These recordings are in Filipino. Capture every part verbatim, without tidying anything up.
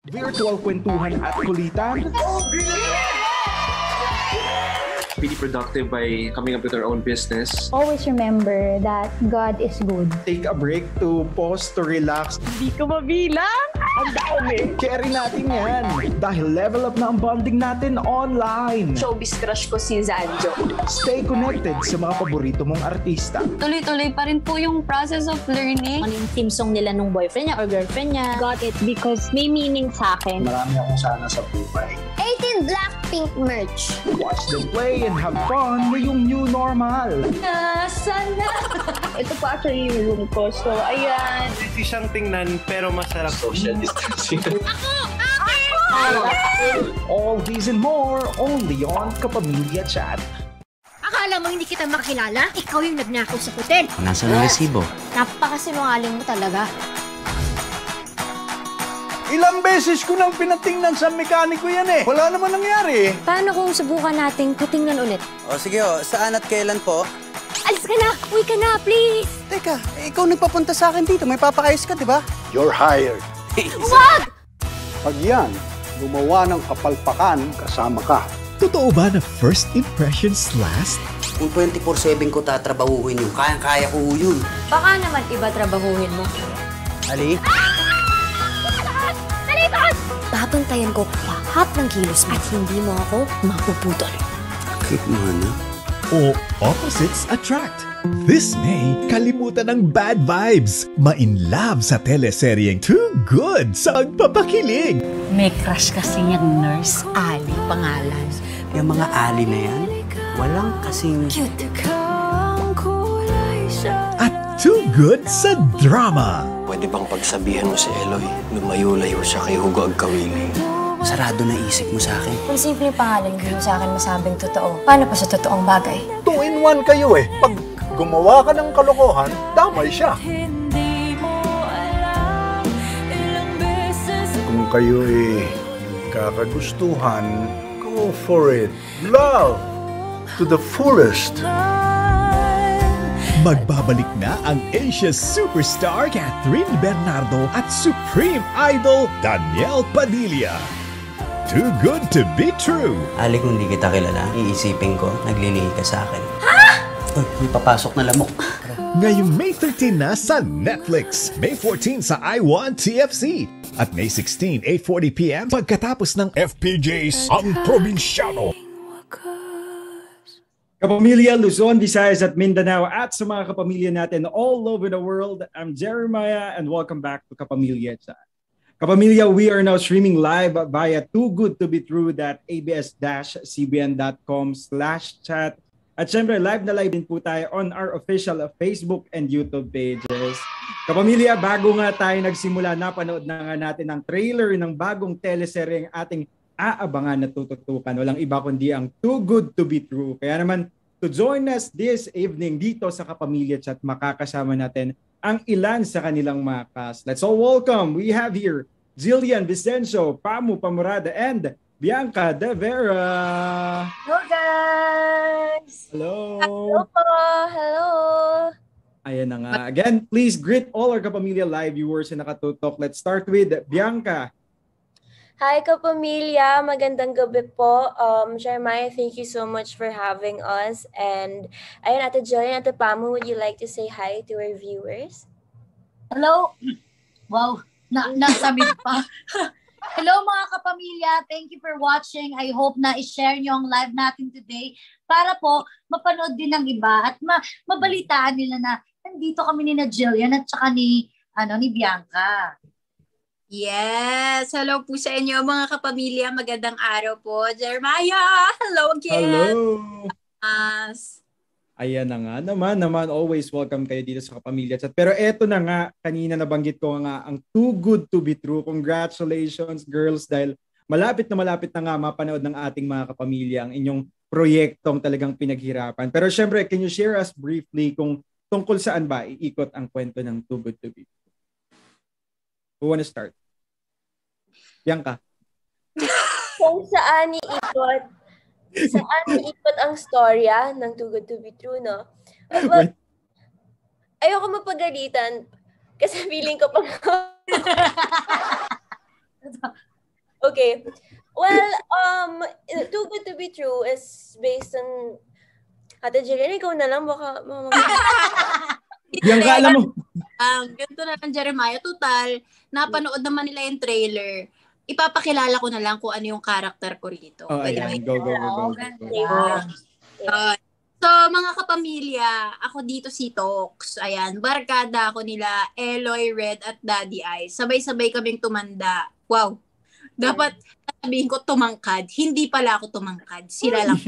virtual kwentuhan at kulitan. Really productive by coming up with our own business. Always remember that God is good. Take a break to pause, to relax. Hindi ko mabilang! Ang dami! Carry natin yan. Dahil level up na ang bonding natin online. Showbiz crush ko si Zanjo. Stay connected sa mga paborito mong artista. Tuloy-tuloy pa rin po yung process of learning. Ano yung theme song nila nung boyfriend niya or girlfriend niya. Got it because may meaning sa akin. Marami akong sana sa buhay. eighteen Blackpink merch. Watch them play and have fun ngayong new normal. Nasaan na? Ito po actually yung room ko. So, ayan. Hindi siyang tingnan pero masarap. Social distancing. All these and more only on Kapamilya Chat. Akala mo hindi kita makilala? Ikaw yung nagnakaw sa hotel. Nasaan ang resibo? Napakasinungaling mo talaga. Ilang beses ko nang pinatingnan sa mekaniko yan eh. Wala naman nangyari eh. Paano kung subukan nating patingnan ulit? O sige o, saan at kailan po? Alis ka na! Uwi ka na, please! Teka, ikaw nagpapunta sa akin dito. May papakayos ka, di ba? You're hired. Wag! Pag yan, gumawa ng kapalpakan, kasama ka. Totoo ba na first impressions last? Kung twenty-four seven ko tatrabahuhin yun, kayang-kaya ko yun. Baka naman iba trabahuhin mo. Ali? Babantayan ko lahat ng kilos at hindi mo ako mapuputol. Bakit mo na? O opposites attract? This May, kalimutan ng bad vibes. Ma-in-love sa teleseryeng Too Good sa pagpapakilig. May crush kasi yung nurse, Ali pangalan. Yung mga Ali na yan, walang kasing... Cute. At Too Good sa drama. Pwede bang pagsabihan mo si Eloy, lumayo-layo siya kay Hugo Agkawili? Sarado na isip mo sa akin. Kung simpleng pangalan, hindi mo sa akin masabing totoo. Paano pa sa totoong bagay? Two in one kayo eh. Pag gumawa ka ng kalokohan, damay siya. Kung kayo eh kakagustuhan, go for it. Love to the fullest. Magbabalik na ang Asia's superstar Catherine Bernardo at Supreme Idol Daniel Padilla. Too good to be true. Ali, kung di kita kilala, iisipin ko, naglilihi ka sa akin. Ha? Uy, may papasok na lamok. Ngayong May thirteen na sa Netflix, May fourteen sa I one T F C, at May sixteen, eight forty p m pagkatapos ng F P J's Ang Probinsyano. Kapamilya, Luzon, Visayas at Mindanao at sa mga kapamilya natin all over the world, I'm Jeremiah and welcome back to Kapamilya Chat. Kapamilya, we are now streaming live via too good to be true dot a b s dash c b n dot com slash chat. At syempre, live na live din po tayo on our official Facebook and YouTube pages. Kapamilya, bago nga tayo nagsimula, napanood na nga natin ang trailer ng bagong teleserye ang ating aabangan na tututukan. Walang iba kundi ang Too Good to be True. Kaya naman, to join us this evening dito sa Kapamilya Chat, makakasama natin ang ilan sa kanilang mga cast. Let's all welcome. We have here Jillian Vicencio, Pamu Pamorada, and Bianca De Vera. Hello, guys! Hello! Hello po! Hello! Ayan na nga. Again, please greet all our Kapamilya Live viewers na nakatutok. Let's start with Bianca. Hi, Kapamilya! Magandang gabi po. Um, Jeremiah, thank you so much for having us. And ayun, Ate Jillian, Ate Pamu, would you like to say hi to our viewers? Hello? Wow, na nasabi pa. Hello mga kapamilya, thank you for watching. I hope na i-share nyo ang live natin today para po mapanood din ng iba at ma mabalitaan nila na nandito kami ni na Jillian at saka ni, ano, ni Bianca. Yes! Hello po sa inyo mga kapamilya. Magandang araw po. Jeremiah! Hello again! Hello! Yes. Ayan na nga naman, naman always welcome kayo dito sa Kapamilya Chat. Pero eto na nga, kanina nabanggit ko nga ang Too Good to be True. Congratulations girls dahil malapit na malapit na nga mapanood ng ating mga kapamilya ang inyong proyektong talagang pinaghirapan. Pero syempre, can you share us briefly kung tungkol saan ba iikot ang kwento ng Too Good to be True? Who wanna start? Bianca. Kung saan iikot, saan iikot ang storya ng Too Good to be True, no? Well, ayoko mapagalitan kasi feeling ko pag Okay. Well, um, Too Good to Be True is based on... Ate Jillian, ikaw na lang. Baka... Yan ka, alam mo. Um, ganito na lang, Jeremiah. Total, napanood naman nila yung trailer. Ipapakilala ko na lang kung ano yung character ko rito. Oh, ayan. Go, go, go, go. go, go. Uh, so, mga kapamilya, ako dito si Tox. Ayan, barkada ako nila, Eloy, Red, at Daddy Eyes. Sabay-sabay kaming tumanda. Wow. Dapat sabihin ko tumangkad. Hindi pala ako tumangkad. Sila lang.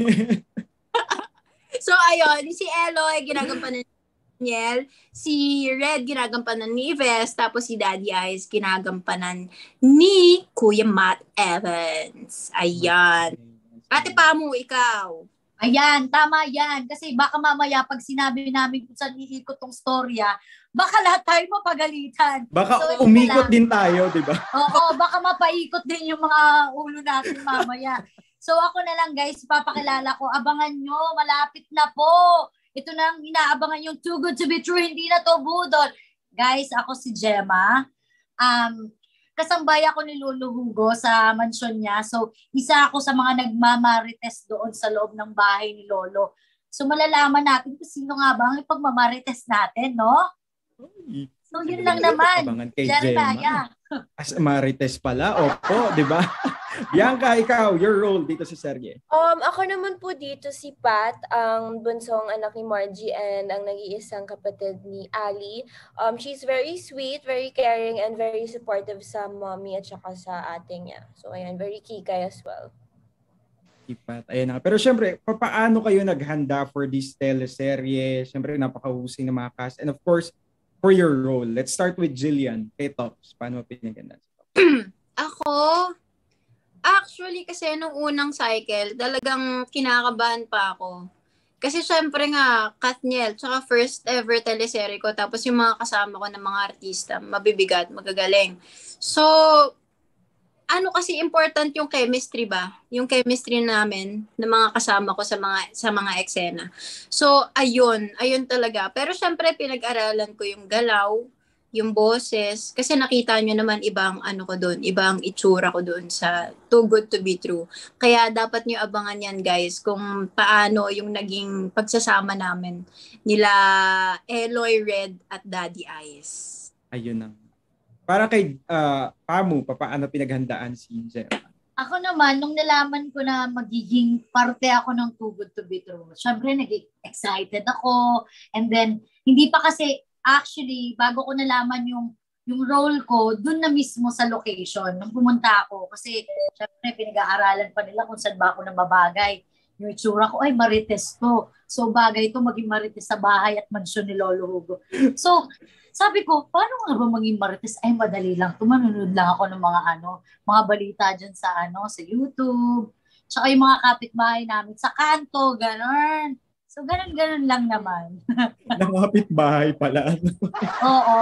So, ayun, si Eloy, ginagampanan ni Daniel. Si Red, ginagampanan ni Yves. Tapos si Daddy Eyes, ginagampanan ni Kuya Matt Evans. Ayan. Ate Pamu, ikaw. Ayan, tama yan. Kasi baka mamaya pag sinabi namin kung saan iikot tong storya, baka lahat tayo mapagalitan. Baka so, umikot din tayo, di ba? Oo, baka mapaikot din yung mga ulo natin mamaya. So ako na lang guys, papakilala ko. Abangan nyo, malapit na po. Ito na ang inaabangan yung Too Good to Be True, hindi na to budol. Guys, ako si Gemma. Um, kasambay ako ni Lolo Hugo sa mansyon niya. So, isa ako sa mga nagmamarites doon sa loob ng bahay ni Lolo. So, malalaman natin kung sino nga ba ang ipagmamarites natin, no? So, yun lang naman. Abangan kay Gemma. As Marites pala, opo, di ba? Bianca, ikaw, your role dito sa serye. Um, ako naman po dito si Pat, ang bunsong anak ni Margie and ang nag-iisang kapatid ni Ali. Um, she's very sweet, very caring, and very supportive sa mommy at saka sa ate niya. So, ayan, very kikay as well. Pat, ayan na. Pero syempre, paano kayo naghanda for this teleserye? Syempre, napakahusay na mga cast. And of course, for your role, let's start with Jillian. Kay Tops, paano mo pinaganda? Ako, actually kasi nung unang cycle, talagang kinakabahan pa ako. Kasi syempre nga, Katniel, tsaka first ever teleserye ko, tapos yung mga kasama ko ng mga artista, mabibigat, magagaling. So, ano kasi important yung chemistry ba? Yung chemistry namin ng mga kasama ko sa mga sa mga eksena. So, ayun, ayun talaga. Pero syempre pinag-aralan ko yung galaw, yung boses, kasi nakita nyo naman ibang ano ko doon, ibang itsura ko doon sa Too Good to Be True. Kaya dapat nyo abangan yan guys kung paano yung naging pagsasama namin nila Eloy, Red at Daddy Eyes. Ayun na. Para kay uh, Pamu, paano pinaghandaan si Gemma? Ako naman, nung nalaman ko na magiging parte ako ng Too Good to Be True, syempre nag-excited ako. And then, hindi pa kasi, actually, bago ko nalaman yung yung role ko, dun na mismo sa location, nung pumunta ako. Kasi, syempre, pinag-aaralan pa nila kung saan ba ako nababagay. Yung itsura ko, ay, marites to. So, bagay to maging marites sa bahay at mansyon ni Lolo Hugo. So, sabi ko, paano nga ba maging marites? Ay, madali lang. Tumanunod lang ako ng mga ano, mga balita dyan sa ano, sa YouTube. Tsaka yung mga kapitbahay namin sa kanto, gano'n. So, gano'n-gano'n lang naman. Nakapitbahay pala. Oo.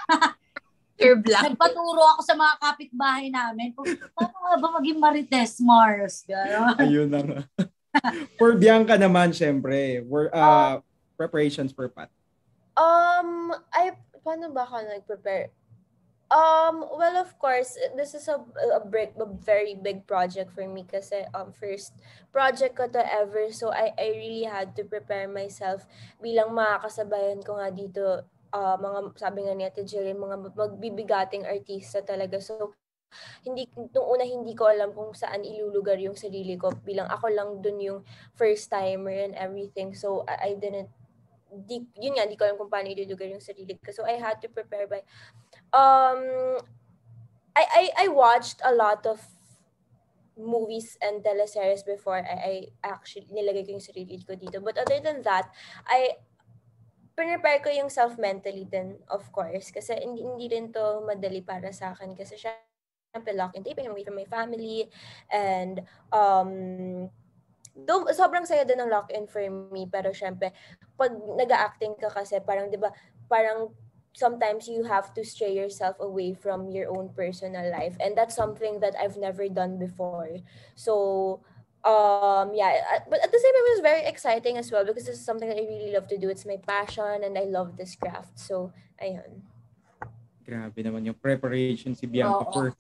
Black. Nagpaturo ako sa mga kapitbahay namin. Kung, paano nga ba maging marites, Mars? Gano'n. Ayun na nga. For Bianca naman, syempre, were, uh, preparations for Pat. Um, I paano ba ako nag-prepare? Um, well, of course, this is a, a, break, a very big project for me kasi um, first project ko to ever. So, I, I really had to prepare myself bilang makakasabayan ko nga dito, uh, mga, sabi nga ni Ate Jillian, mga magbibigating artista talaga. So, hindi, nung una hindi ko alam kung saan ilulugar yung sarili ko bilang ako lang dun yung first timer and everything. So, I, I didn't Di, yun nga, di ko alam kung paano ilulugar yung sarili ko. So, I had to prepare by... Um, I, I, I watched a lot of movies and teleseries before I, I actually nilagay ko yung sarili ko dito. But other than that, I prepare ko yung self mentally din, of course. Kasi hindi, hindi rin to madali para sa akin. Kasi syempre, lock and tape, I'm away from my family. And, um... Do, sobrang saya din ng lock-in for me, pero syempre, pag nag-acting ka kasi, parang, di ba, parang sometimes you have to stray yourself away from your own personal life. And that's something that I've never done before. So, um, yeah, but at the same time, it was very exciting as well because this is something that I really love to do. It's my passion and I love this craft. So, ayun. Grabe naman yung preparation si Bianca Oo. for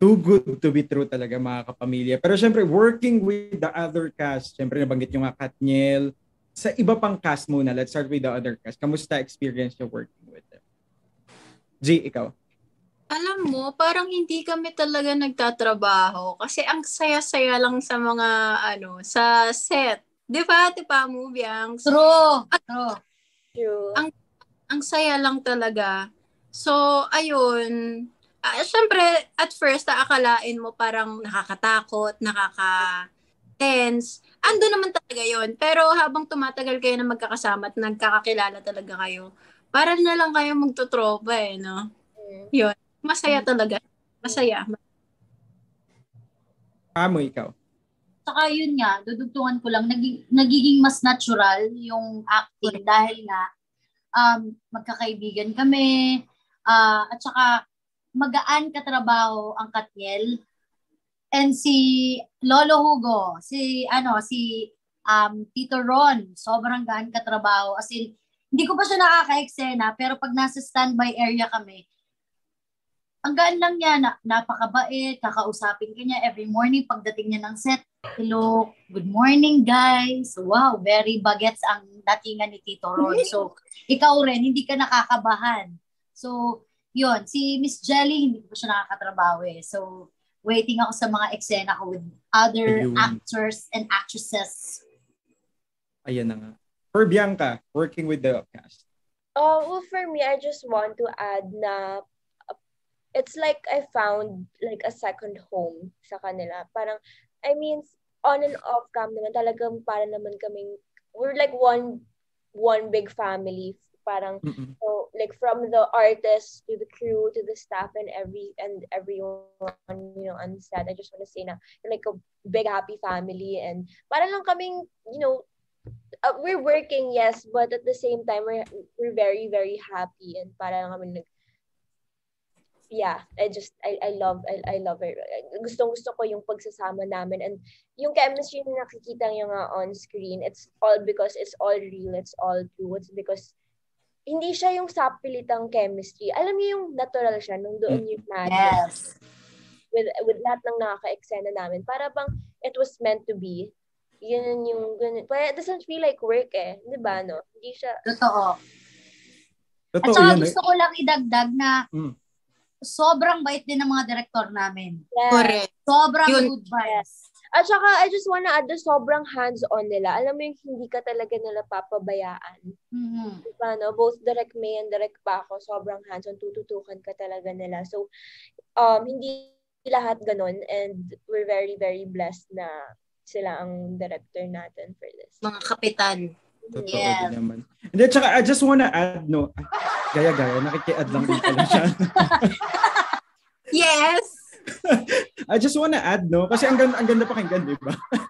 too good to be true talaga, mga kapamilya. Pero syempre, working with the other cast, syempre nabanggit yung nga Katniel, sa iba pang cast muna, let's start with the other cast. Kamusta experience yung working with them? G, ikaw? Alam mo, parang hindi kami talaga nagtatrabaho kasi ang saya-saya lang sa mga, ano, sa set. Di ba, Tipa mo, Biang? True. True. True. Ang, ang saya lang talaga. So, ayun. Uh, Siyempre, at first, aakalain mo parang nakakatakot, nakaka-tense. Ando naman talaga yon. Pero habang tumatagal kayo na magkakasama at nagkakakilala talaga kayo, parang na lang kayo magtotropa eh, no? Mm. Yun. Masaya talaga. Masaya. Amo, ikaw? Saka yun nga, dudugtungan ko lang, naging, nagiging mas natural yung acting dahil nga um, magkakaibigan kami, uh, at saka magaan katrabaho ang Katniel. And si Lolo Hugo, si ano, si um, Tito Ron, sobrang gaan katrabaho. As in, hindi ko pa siya nakaka-eksena, pero pag nasa standby area kami, ang gaan lang niya, na, napakabait, kakausapin ka niya every morning pagdating niya ng set. Hello, good morning guys. Wow, very bagets ang datingan ni Tito Ron. So, ikaw rin, hindi ka nakakabahan. So, yun, si Miss Jelly, hindi ko pa siya nakakatrabaho eh. So, waiting ako sa mga eksena ko with other Ayun. actors and actresses. Ayan na nga. For Bianca, working with the cast. Uh, well, for me, I just want to add na it's like I found like a second home sa kanila. Parang, I mean, on and off cam naman, talagang para naman kaming, we're like one one big family. Parang, mm-hmm. so, like from the artists to the crew to the staff and every and everyone, you know, on set. I just want to say na, like a big happy family and parang lang kaming, you know, uh, we're working, yes, but at the same time, we're, we're very, very happy and parang kami nag, yeah, I just, I, I love, I, I love her. Gustong gusto ko yung pagsasama namin and yung chemistry na nakikita nyo nga on screen, it's all because it's all real, it's all true. It's because hindi siya yung sapilitang chemistry. Alam niyo yung natural siya nung doon yung magic. Yes. With, with lahat ng nakaka-eksena namin. Para bang it was meant to be. Yun yung, ganun. But it doesn't feel like work eh. Di ba, no? Hindi siya. Totoo. Totoo At saka yun, gusto eh. ko lang idagdag na mm. sobrang bait din ng mga director namin. Yeah. Correct. Sobrang Yun. good vibes. At saka, I just wanna add the sobrang hands-on nila. Alam mo yung hindi ka talaga nila papabayaan. Mm-hmm. Diba, no? Both Direct May and Direct Paco, sobrang hands-on. Tututukan ka talaga nila. So, um, hindi lahat ganun. And we're very, very blessed na sila ang director natin for this. Mga kapitan. Totoo Yes. din naman. And then, tsaka, I just wanna add, no, gaya-gaya, nakiki-add lang din pala siya. Yes! I just wanna add, no? Kasi ang ganda, ang ganda pakinggan, di ba?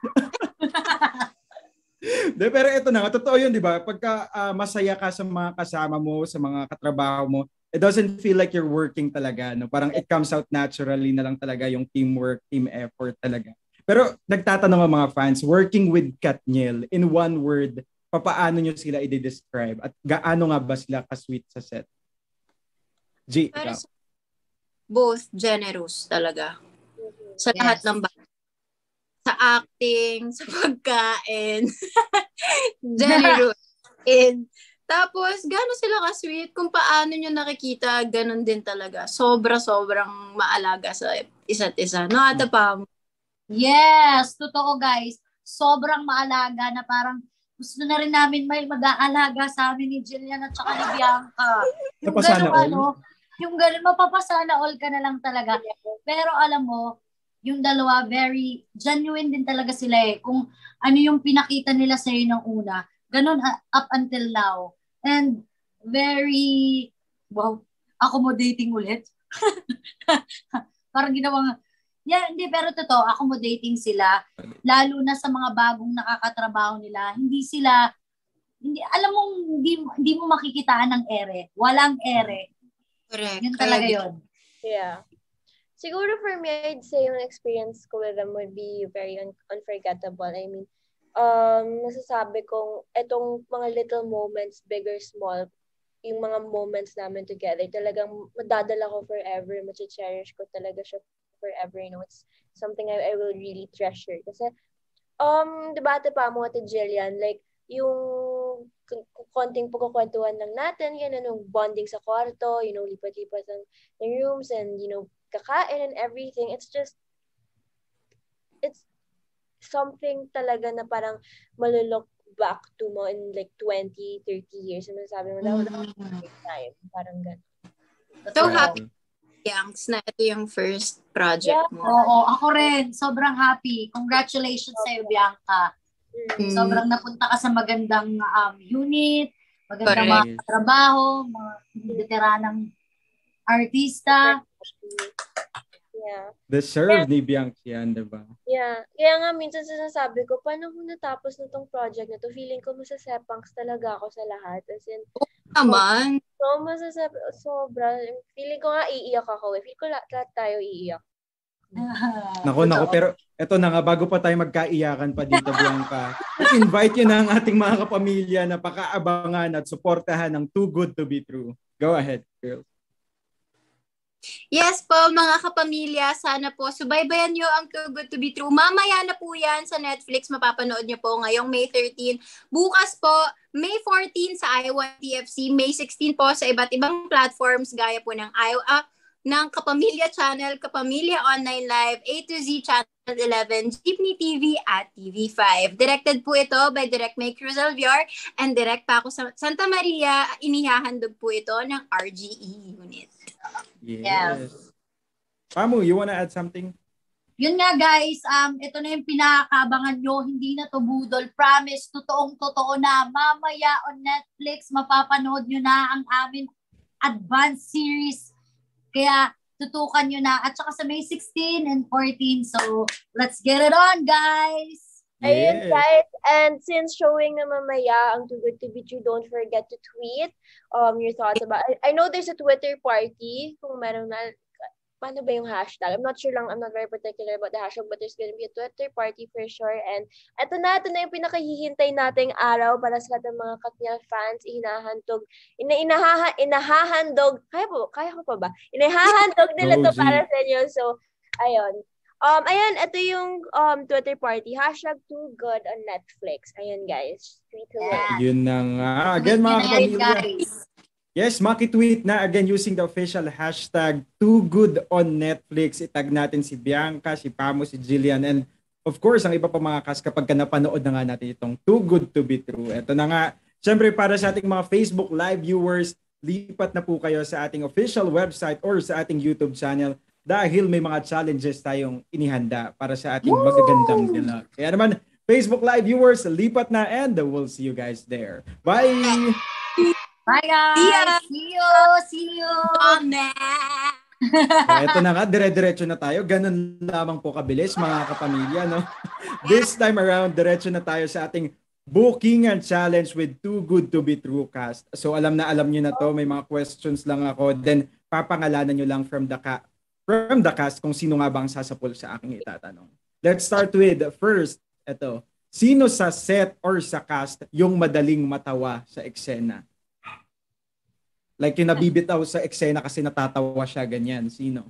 De, pero ito na, totoo yun, di ba? Pagka uh, masaya ka sa mga kasama mo, sa mga katrabaho mo, it doesn't feel like you're working talaga, no? Parang it comes out naturally na lang talaga yung teamwork, team effort talaga. Pero nagtatanong ang mga fans, working with Katniel, in one word, papaano nyo sila i-describe? At gaano nga ba sila ka-sweet sa set? G, ikaw. Both generous talaga. Sa Yes. lahat ng bagay. Sa acting, sa pagkain. Generous. And, tapos, gano'n sila ka-sweet. Kung paano nyo nakikita, gano'n din talaga. Sobra-sobrang maalaga sa isa't isa. No, ata pa. Yes, totoo guys. Sobrang maalaga na parang gusto na rin namin may mag-aalaga sa amin ni Jillian at saka ni Bianca. Yung Napasana gano'n all. ano, yung gano'n, mapapasana all ka na lang talaga. Pero alam mo, yung dalawa, very genuine din talaga sila eh. Kung ano yung pinakita nila sa'yo ng una, gano'n uh, up until now. And very, wow, accommodating ulit. Parang ginawang, yeah, hindi, pero totoo, accommodating sila. Lalo na sa mga bagong nakakatrabaho nila. Hindi sila, hindi, alam mo, hindi, hindi mo makikitaan ng ere. Walang ere. Correct. Yun talaga yun. Yeah. Siguro for me, I'd say yung experience ko with them would be very un- unforgettable. I mean, um, nasasabi kong etong mga little moments, big or small, yung mga moments namin together, talagang madadala ko forever, machi-cherish ko talaga siya forever. You know, it's something I, I will really treasure. Kasi, um, diba, ate pa mo, ate Jillian, like, yung konting pagkukwentuhan lang natin, yun, yung bonding sa kwarto, you know, lipat-lipat ng, ng rooms, and, you know, kakain and everything. It's just, it's something talaga na parang malulok back to mo in like twenty, thirty years. And sabi mo, that was a big time. Parang gano'n. So happy, Yanks, na ito yung first project mo. Oo, ako rin. Sobrang happy. Congratulations sa'yo, Bianca. Mm. Sobrang napunta ka sa magandang um, unit, magandang mga trabaho, mga veteranang artista. Yeah. Deserve ni Bianca yan, diba? Yeah. Kaya nga minsan sinasabi ko, paano kung natapos na tong project na to, feeling ko masasepangs talaga ako sa lahat. As in, oh, naman. So, masasep sobra. Feeling ko nga iiyak ako. Eh. Feeling ko lahat, lahat tayo iiyak. Naku, naku, pero eto na nga, bago pa tayo magkaiyakan pa dito, Bianca, invite yun ang ating mga kapamilya na pakaabangan at suportahan ng Too Good to Be True. Go ahead, girl. Yes po, mga kapamilya, sana po subaybayan nyo ang Too Good to Be True. Mamaya na po yan sa Netflix, mapapanood nyo po ngayong May thirteenth. Bukas po, May fourteenth sa I one T F C, May sixteenth po sa iba't ibang platforms gaya po ng I uh, ng Kapamilya Channel, Kapamilya Online Live, A to Z Channel eleven, Jeepney T V at T V five. Directed po ito by Direct May Cruzal Vior and direct pa ako sa Santa Maria. Inihahandog po ito ng R G E unit. Yes. yes. Pamu, you wanna add something? Yun nga guys, um, ito na yung pinakakabangan nyo, hindi na to budol. Promise, totoong totoo na. Mamaya on Netflix, mapapanood nyo na ang aming advanced series. Kaya tutukan nyo na. At saka sa May sixteenth and fourteenth. So, let's get it on, guys! Ayun, guys. And since showing na mamaya ang Too Good to Be True, don't forget to tweet um your thoughts about I, I know there's a Twitter party. Kung meron na, paano ba yung hashtag? I'm not sure lang. I'm not very particular about the hashtag, but there's gonna be a Twitter party for sure. And eto na, ito na yung pinakahihintay nating araw para sa lahat ng mga Katniel fans. Inahandog, ina inahaha, inahahandog, kaya po, kaya ko pa ba? Inahahandog nila to para sa inyo. So, ayun. Um, ayan, ito yung um Twitter party. Hashtag Too Good on Netflix. Ayan, guys. Tweet to yeah. Yun na nga. Again, mga kapamilya. Yes, maki-tweet na again using the official hashtag Too Good on Netflix. Itag natin si Bianca, si Pamu, si Jillian, and of course, ang iba pa mga cast kapag ka napanood na nga natin itong Too Good to Be True. Ito na nga, syempre para sa ating mga Facebook Live viewers, lipat na po kayo sa ating official website or sa ating YouTube channel dahil may mga challenges tayong inihanda para sa ating Woo! Magagandang vlog. Kaya naman, Facebook Live viewers, lipat na and we'll see you guys there. Bye! Bye guys! See, ya. see you! See you! So, ito na nga, dire-diretso na tayo. Ganun lamang po kabilis mga kapamilya. No? This time around, diretso na tayo sa ating booking and challenge with Too Good to Be True cast. So alam na alam nyo na to, may mga questions lang ako. Then papangalanan nyo lang from the, ca- from the cast kung sino nga bang sasapol sa aking itatanong. Let's start with first, ito. Sino sa set or sa cast yung madaling matawa sa eksena? Like yung nabibitaw sa eksena kasi natatawa siya, ganyan. Sino?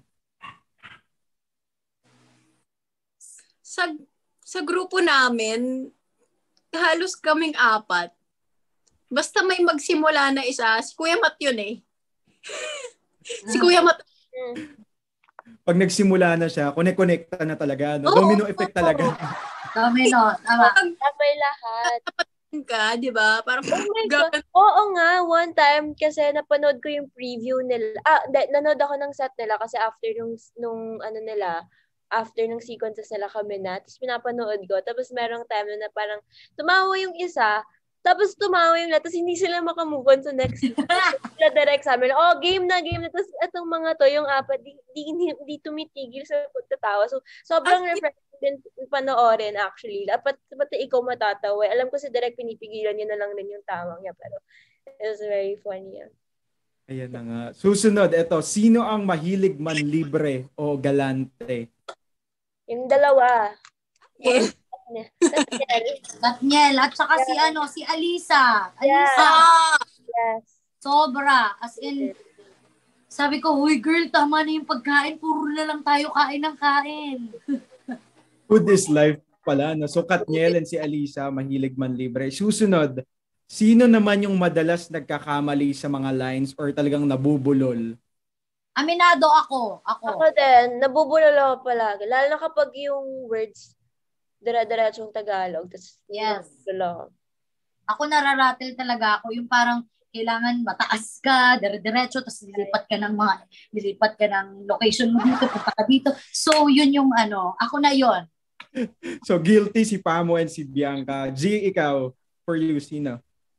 Sa, sa grupo namin, halos kaming apat. Basta may magsimula na isa, si Kuya Mat yun eh. si Kuya Mat. Pag nagsimula na siya, connect-connecta na talaga. No? Oh, Domino effect talaga. Domino, tama. Sabay lahat. Ka, di ba? Parang oh oo nga, one time kasi napanood ko yung preview nila. Ah, nanood ako ng set nila kasi after nung nung ano nila, after nung sequences nila kami na. Tapos pinapanood ko. Tapos merong time na parang tumawa yung isa, tapos tumawa yung lahat, tapos hindi sila makamove on sa next. Sila direct sa amin, oh, game na, game na. Tapos itong mga to, yung apat, di, di, di, di tumitigil sa pagtatawa. So, sobrang refreshing din panoorin actually. Dapat pati ikaw matatawa. Alam ko si direct pinipigilan niya na lang din yung tawang niya, pero it was very funny. Yeah. Ayan na nga. Susunod, eto, sino ang mahilig manlibre o galante? Yung dalawa. Yeah. Katniel. At saka yeah. si ano, si Alisa. Alisa. Yeah. Yes. Sobra. As in, Sabi ko, uy girl, tama na yung pagkain. Puro na lang tayo kain ng kain. Food is life pala. No? So Katniel and si Alisa, mahilig man libre. Susunod, sino naman yung madalas nagkakamali sa mga lines or talagang nabubulol? Aminado ako. Ako. Ako din, nabubulol ako palagi. Lalo na kapag yung words, dire-diretsong Tagalog. Tapos, yes. Nabubulol. Ako nararatel talaga ako. Yung parang kailangan mataas ka, dire-diretso, tapos lilipat ka ng mga, lilipat ka ng location mo dito, punta ka dito. So, yun yung ano, ako na yun. So, guilty si Pamo and si Bianca. G, ikaw, for you, sino?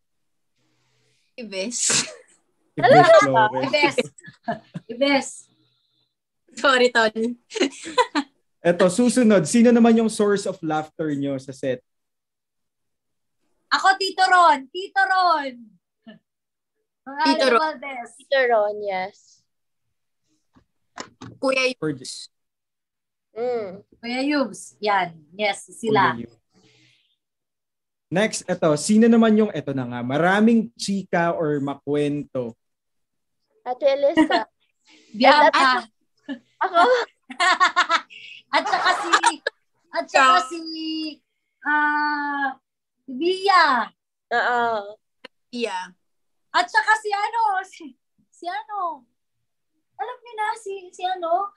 Ibes. Ibes Flores. Ibes. Ibes. Sorry, Tony. Eto, susunod, sino naman yung source of laughter nyo sa set? Ako, Tito Ron. Tito Ron. Tito Ron. Tito Ron, yes. Kuya Yubs. Mm. Kuya Yubs. Yan. Yes, sila. Next, eto. Sino naman yung, eto na nga, maraming chika or makwento? Ate Elisa. Bianca. Ako. At saka si, at saka si, ah, uh, Bia. Oo. Bia. At saka si ano, si, si ano, alam niyo na, si, si ano?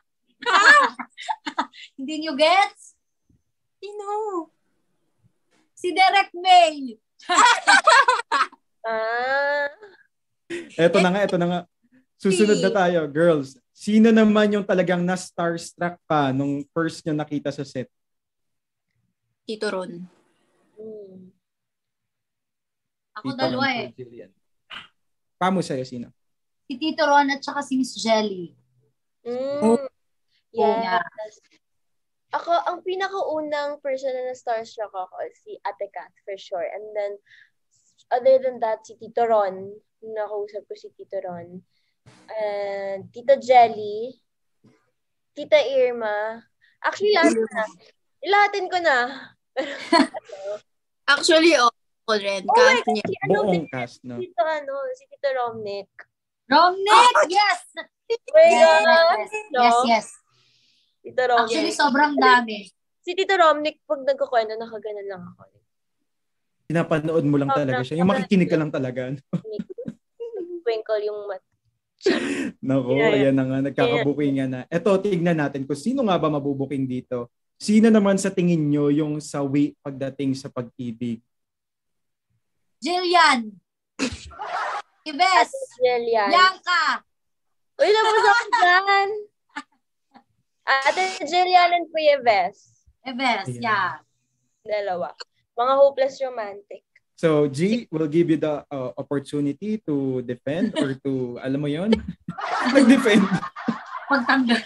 Hindi niyo gets? Sino? Si Derek May. Ah. Eto na nga, eto na nga. Susunod na tayo, girls. Sino naman yung talagang na-starstruck ka nung first nyo nakita sa set? Tito Ron. Hmm. Ako dalawa eh. Pamo sa'yo, sino? Si Tito Ron at saka si Miss Jelly. Mm. Oh. Yes. Ako, ang pinakaunang person na na-starstruck ako si Ate Kat, for sure. And then, other than that, si Tito Ron. Nakausap ko si Tito Ron. And Tita Jelly. Tita Irma. Actually, lahat na. Ilahatin ko na. Actually, oh, ko rin. Oh cast God, niya. si, ano, Buong si, cast, no? Tito, ano, si Tito Romnick. Romnick! Oh, yes! Oh my yes, God! yes, No? yes, yes. Tito Romnick. Actually, sobrang dami. Si Tito Romnick, pag nagkukwento, nakaganan lang ako. Pinapanood mo lang Oh, talaga siya. Yung makikinig ka lang talaga. Twinkle yung mat. Nako, Yeah, yeah. ayan na nga. Nagkakabukingan na. Eto, tignan natin kung sino nga ba mabubuking dito. Sino naman sa tingin nyo yung sawi pagdating sa pag-ibig? Jillian. Ives. Jillian. Bianca. Uy, labas ako dyan. Ate Jillian and Kuya Ves. Ives, yeah. Dalawa. Mga hopeless romantic. So, G will give you the uh, opportunity to defend or to, alam mo yon mag-defend. Pagtanggal.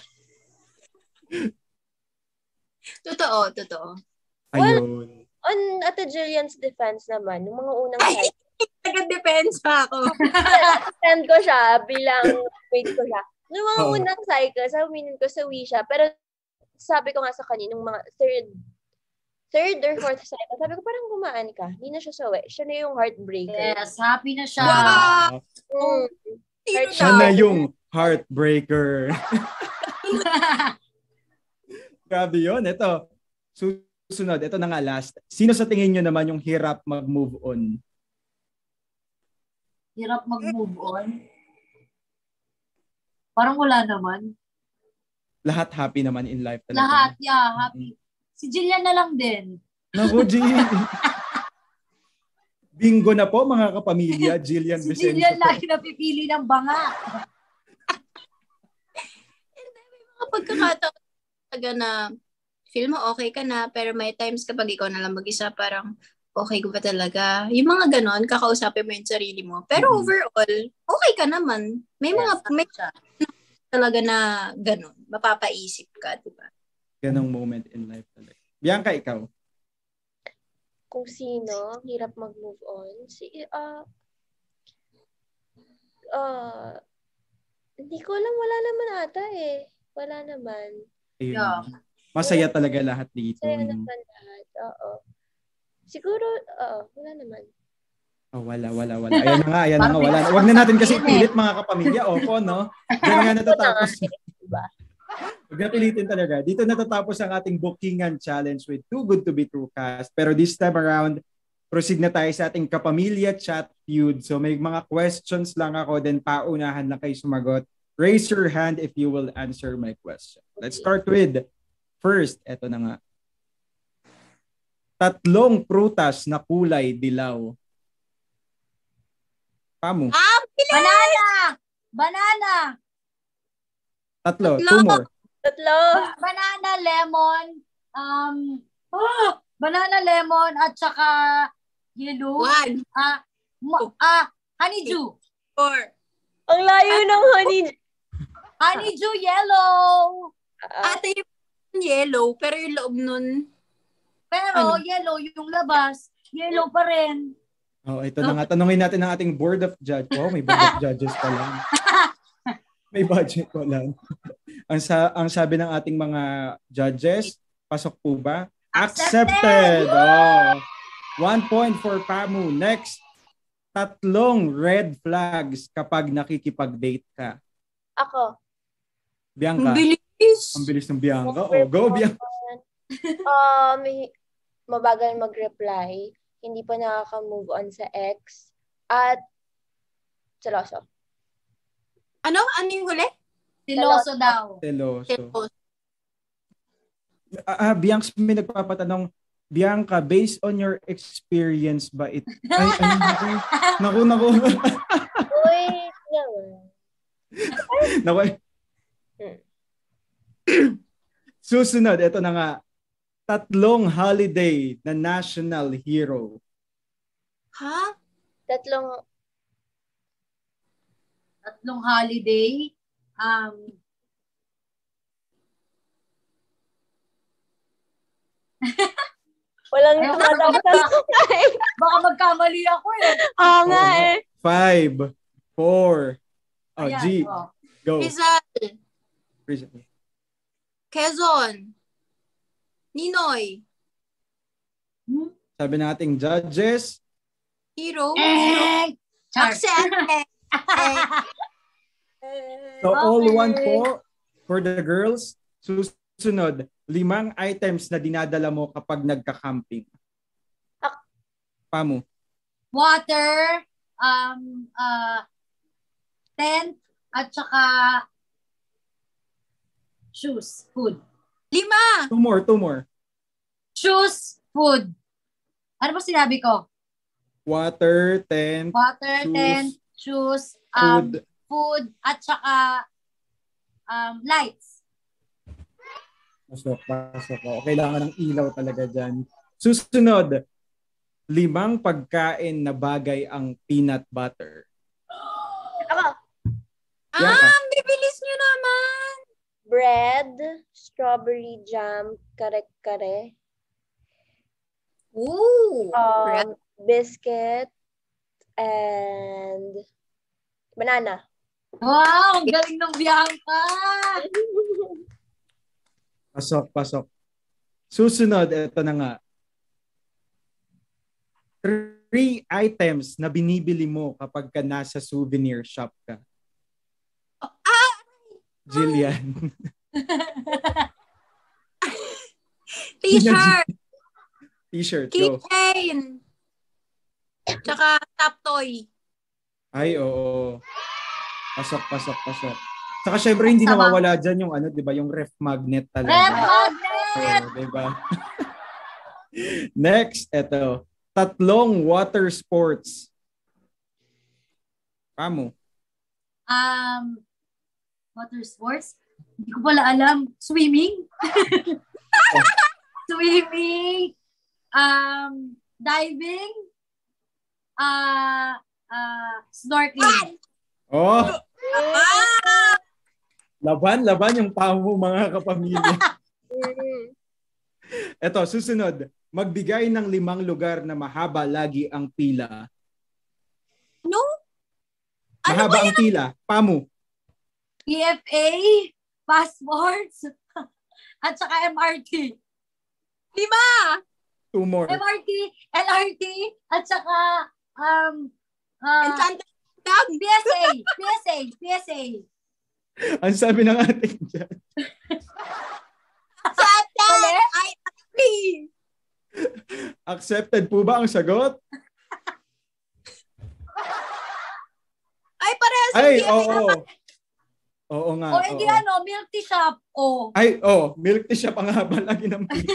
Totoo, totoo. Ayun. On Ate Jillian's defense naman, yung mga unang side. Nag-defense pa ako. Defend ko siya bilang wait ko siya. Yung mga Oh. unang cycle, sabihin ko sa Wisha, pero sabi ko nga sa kanya, nung mga third third or fourth cycle, sabi ko parang gumaan ka. Hindi na siya sawi. Siya na yung heartbreaker. Yes, happy na siya. Wow. Mm. Heart- Siya na yung heartbreaker. Grabe yun. Ito, susunod. Ito na nga last. Sino sa tingin nyo naman yung hirap mag-move on? Hirap mag-move on. Parang wala naman. Lahat happy naman in life talaga. Lahat, yeah, happy. Si Jillian na lang din. Naku, G. Bingo na po mga kapamilya. Jillian Si Vicencio. Jillian po. lagi napipili ng banga. Mga pagkakataon talaga na feel mo okay ka na, pero may times kapag ikaw na lang mag-isa, parang okay ko ba talaga? Yung mga ganon, kakausapin mo yung sarili mo. Pero Mm-hmm. overall, okay ka naman. May mga, Yes, may siya. talaga na ganon. Mapapaisip ka, di ba? Ganong moment in life talaga. Bianca, ikaw. Kung sino, ang hirap mag-move on. Si, ah, ah, hindi ko alam, wala naman ata eh. Wala naman. Ayun. Yeah. Masaya talaga lahat dito. Saya no? naman lahat. Oo. Siguro, oo, wala naman. Oh, wala, wala, wala. Ayan na nga, ayan na nga, wala. Huwag na natin kasi pilit mga kapamilya. Opo, no? Diyan nga natatapos. Huwag na pilitin talaga. Dito natatapos ang ating bookingan challenge with Too Good to Be True cast. Pero this time around, proceed na tayo sa ating kapamilya chat feud. So may mga questions lang ako, then paunahan na kayo sumagot. Raise your hand if you will answer my question. Let's start with, first, eto na nga. Tatlong prutas na kulay dilaw. Pamu. Ah, banana! Banana! Tatlo. Tatlo. Two more. Tatlo. Ba- banana, lemon, um, oh, banana, lemon, at saka yellow. One. Ah, uh, ah, honeydew. Four. Ang layo ng honeydew. Honeydew, yellow. Ate, yung yellow, pero yung loob nun. Pero, ano? yellow yung labas. Yellow pa rin. Oh, ito na nga. Tanungin natin ang ating board of judges. Oh, may board of judges pa lang. May budget pa lang. ang, sa, ang sabi ng ating mga judges, pasok po ba? Accepted! Accepted! Oh. One point for Pamu. Next, tatlong red flags kapag nakikipag-date ka. Ako. Bianca. Ang bilis. Ang bilis ng Bianca. Oh, go, Bianca. um, mabagal mag-reply. Hindi pa nakaka-move on sa ex. At, seloso. Ano? Ano yung huli? Seloso daw. Seloso. Ah, uh, Bianca, may nagpapatanong, Bianca, based on your experience ba it... Ay, ay, naku, naku, naku. Uy, naman. Naku. Susunod, ito na nga. Tatlong holiday na national hero. Ha? Tatlong Tatlong holiday. Um, walang tumatapos. Baka magkamali ako eh. Oo nga eh. Five, four, oh, Ayan, G, oh. go. Rizal. Rizal. Quezon. Ninoy. Hmm? Sabi nating judges. Hero. Eh, Accent. So all Okay. one po for the girls. Susunod, limang items na dinadala mo kapag nagka-camping. Pamu. Water, um, uh, tent, at saka shoes, food. Lima. Two more, two more. Shoes, food. Ano ba sinabi ko? Water, tent, Water, shoes, tent, shoes, um, food. food, at saka um, lights. Pasok, pasok. Oh, kailangan ng ilaw talaga dyan. Susunod, limang pagkain na bagay ang peanut butter. Ako. Yeah. Ah, bibilis nyo naman. Bread, strawberry jam, kare-kare. Ooh. Um, biscuit, and banana. Wow, ang galing ng Bianca! Pasok, pasok. Susunod, ito na nga. Three items na binibili mo kapag ka nasa souvenir shop ka. Ah! Jillian. T-shirt. T-shirt, go. Keychain. Tsaka top toy. Ay, oo. Pasok, pasok, pasok. Saka syempre hindi nawawala dyan yung ano, di ba, yung ref magnet talaga. Ref magnet! Oo, di ba? Next, eto. Tatlong water sports. Pamu. Um, water sports? Hindi ko pala alam. Swimming? Oh. Swimming? Um, diving? Uh, uh, snorkeling? Oh! Ah! Laban, laban yung pamo mga kapamilya. Eto, susunod. Magbigay ng limang lugar na mahaba lagi ang pila. No? Ano Mahaba ba ang pila. Pamu. P F A? Passports? At saka M R T? Lima! Two more. M R T, L R T, at saka Um, uh, Enchanted P S A, P S A, P S A. Ang sabi ng ating dyan. Sa atin, I agree. Accepted po ba ang sagot? Ay, parehas. Ay, oo. Oo nga. O, hindi ano, milk tea shop. O. Ay, oh, milk tea shop ang haba lagi ng pila.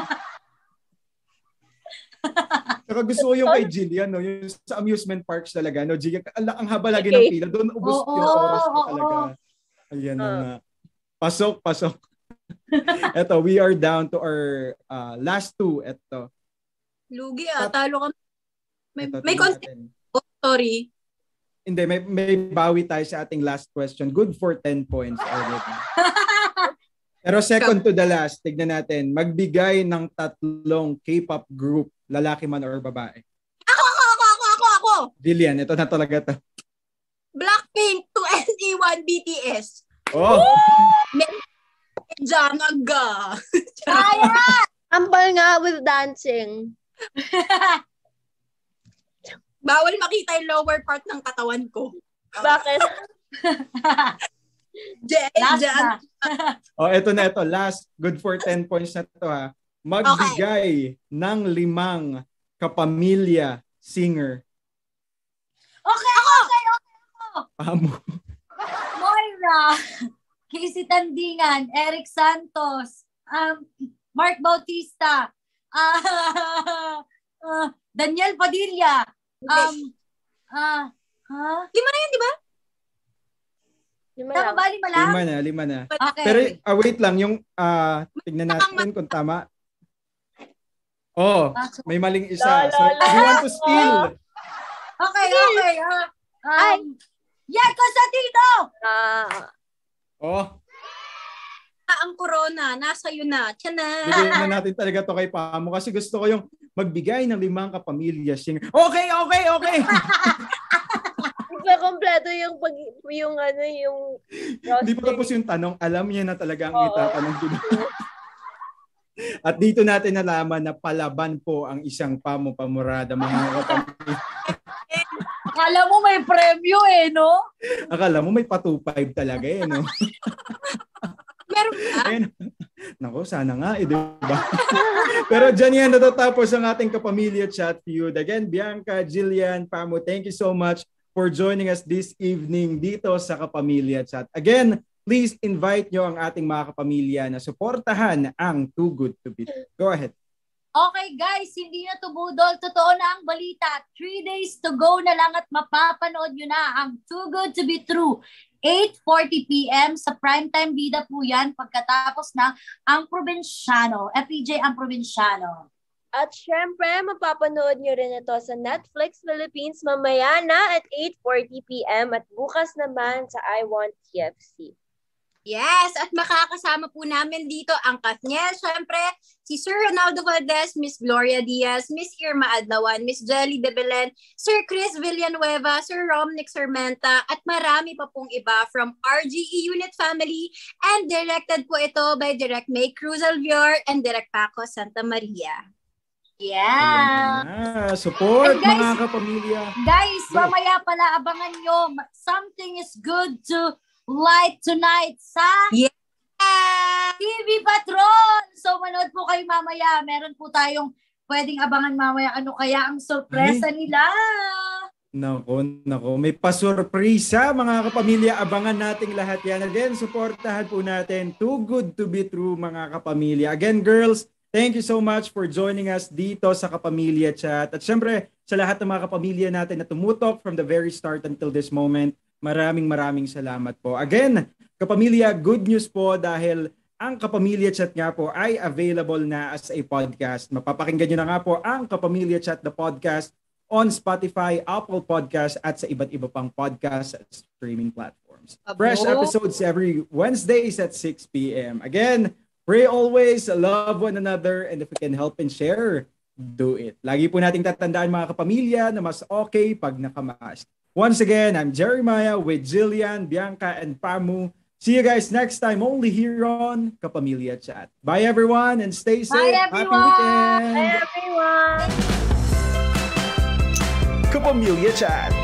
Saka gusto ko yung kay Jillian, no? Yung sa amusement parks talaga, no? Jillian, ang, ang haba lagi ng pila. Doon ubos Oo, yung oras ko oo, talaga. oo. Ayan na nga. Pasok, pasok. Eto, we are down to our uh, last two. Eto. Lugi ah, talo ka. May, Eto, may tingnan concept. natin. Oh, sorry. Hindi, may, may bawi tayo sa ating last question. Good for ten points already. Pero second to the last, tignan natin. Magbigay ng tatlong K-pop group, lalaki man or babae. Ako, ako, ako, ako, ako, ako. Jillian, ito na talaga to. Blackpink, two N E one, B T S. Oh! Janaga. Kaya! Ampal nga with dancing. Bawal makita yung lower part ng katawan ko. Bakit? J- Last Jan. na. Oh, ito na ito. Last. Good for ten points na to ha. Magbigay ng limang kapamilya singer. Okay, okay, okay. Pamo. Moira, Casey Tandingan, Eric Santos, um, Mark Bautista, uh, uh, Daniel Padilla, um, uh, huh? Lima na yun, di ba? Lima Tama lang. ba? Lima lang? Lima na, lima na. Okay. Pero uh, wait lang, yung uh, tignan natin kung tama. Oh, may maling isa. So, do you want to steal? Okay, okay. Uh, um, Yan, Constantino! Ah. Oh, Ah, ang corona, nasa iyo na. Tiyan bigyan na natin talaga to kay Pamo kasi gusto ko yung magbigay ng limang kapamilya singer. Okay, okay, okay. Iba kompleto yung pag yung ano yung Hindi pa tapos yung tanong, alam niya na talaga ang Oo. itatanong dito. At dito natin nalaman na palaban po ang isang Pamo Pamorada, mga kapamilya. Akala mo may premyo eh, no? Akala mo may pa two five talaga eh, no? Meron ba? Ayun. Nako, sana nga, eh, diba? Pero dyan yan natatapos ang ating kapamilya chat feud. Again, Bianca, Jillian, Pamo, thank you so much for joining us this evening dito sa Kapamilya Chat. Again, please invite nyo ang ating mga kapamilya na suportahan ang Too Good to Be True. Go ahead. Okay guys, hindi na to budol. Totoo na ang balita. Three days to go na lang at mapapanood nyo na ang Too Good to Be True. eight forty p.m. sa primetime bida po yan pagkatapos na ang Probinsyano. F P J ang Probinsyano. At syempre, mapapanood nyo rin ito sa Netflix Philippines mamaya na at eight forty p.m. at bukas naman sa I Want T F C. Yes, at makakasama po namin dito ang Kathniel, syempre, si Sir Ronaldo Valdez, Miss Gloria Diaz, Miss Irma Adlawan, Miss Jelly De Belen, Sir Chris Villanueva, Sir Romnick Sermenta, at marami pa pong iba from R G E Unit Family, and directed po ito by Direct May Cruz Alvior and Direct Paco Santa Maria. Yeah. Ah, support And guys, mga kapamilya. Guys, Go. mamaya pala abangan nyo. Something is good to light tonight sa Yeah! T V Patrol. So manood po kayo mamaya. Meron po tayong pwedeng abangan mamaya. Ano kaya ang sorpresa Ay. nila? Nako, nako. May pasurpresa mga kapamilya. Abangan nating lahat yan. Again, supportahan po natin Too Good to Be True mga kapamilya. Again, girls, thank you so much for joining us dito sa Kapamilya Chat. At syempre, sa lahat ng mga kapamilya natin na tumutok from the very start until this moment, maraming maraming salamat po. Again, kapamilya, good news po dahil ang Kapamilya Chat nga po ay available na as a podcast. Mapapakinggan nyo na nga po ang Kapamilya Chat the podcast on Spotify, Apple Podcast at sa iba't iba pang podcast at streaming platforms. Fresh episodes every Wednesdays at six p.m. Again, pray always, love one another, and if we can help and share, do it. Lagi po nating tatandaan mga kapamilya na mas okay pag nakamask. Once again, I'm Jeremiah with Jillian, Bianca, and Pamu. See you guys next time only here on Kapamilya Chat. Bye everyone and stay safe. Bye, Happy everyone. weekend. Bye everyone! Kapamilya Chat.